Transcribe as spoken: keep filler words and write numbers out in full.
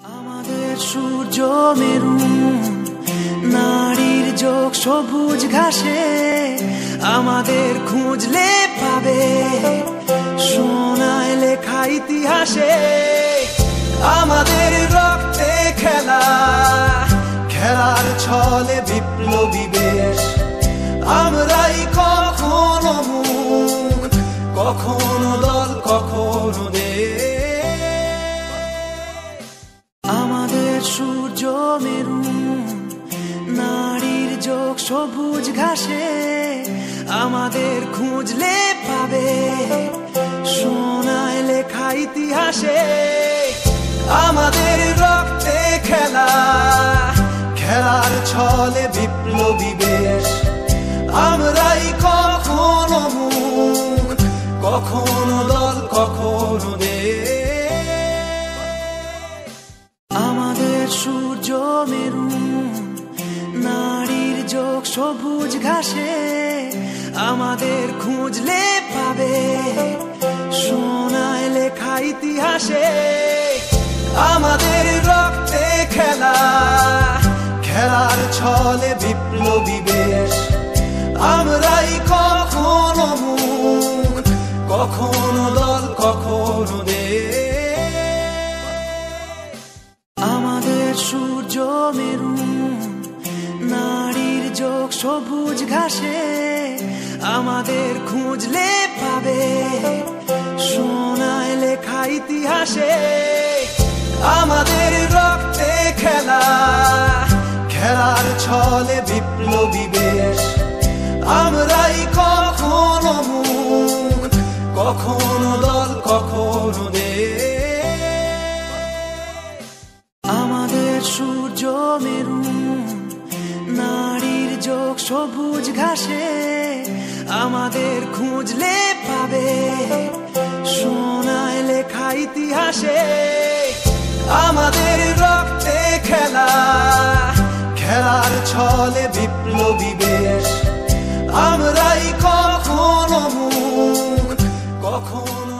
আমাদের সূর্য মেরু নারীর যোগ সবুজ ঘাসে আমাদের খুঁজলে পাবে সোনায় লেখা ইতিহাসে। আমাদের রক্তে খেলা খেলার ছলে বিপ্লবী বেশ, আমরাই কখনো মুখ কখনো দল কখনো দেশ। আমাদের সূর্য মেরু নারীর যোগ সবুজ ঘাসে আমাদের খুঁজলে পাবে সোনায় লেখা ইতিহাসে। আমাদের রক্তে খেলা খেলার ছলে বিপ্লবী বেশ, আমরাই কখনো মুখ কখনো দল কখনো দেশ। আমাদের সূর্য মেরু নারীর যোগ সবুজ ঘাসে আমাদের খুঁজলে পাবে সোনায় লেখা ইতিহাসে। আমাদের রক্তে খেলা খেলার ছলে বিপ্লবী বেশ, আমরাই কখনো মুখ কখনো দল কখনো দেশ। আমাদের সূর্য মেরু নারীর যোগ সবুজ ঘাসে আমাদের খুঁজলে পাবে সোনায় লেখা ইতিহাসে। আমাদের রক্তে খেলা খেলার ছলে বিপ্লবী বেশ, আমরাই কখনো মুখ কখনো দল কখনো দেশ। আমাদের সূর্য মেরু নারীর যোগ সবুজ ঘাসে আমাদের খুঁজলে পাবে সোনায় লেখা ইতিহাসে। আমাদের রক্তে খেলা খেলার ছলে বিপ্লবী বেশ, আমরাই কখনো মুখ কখনো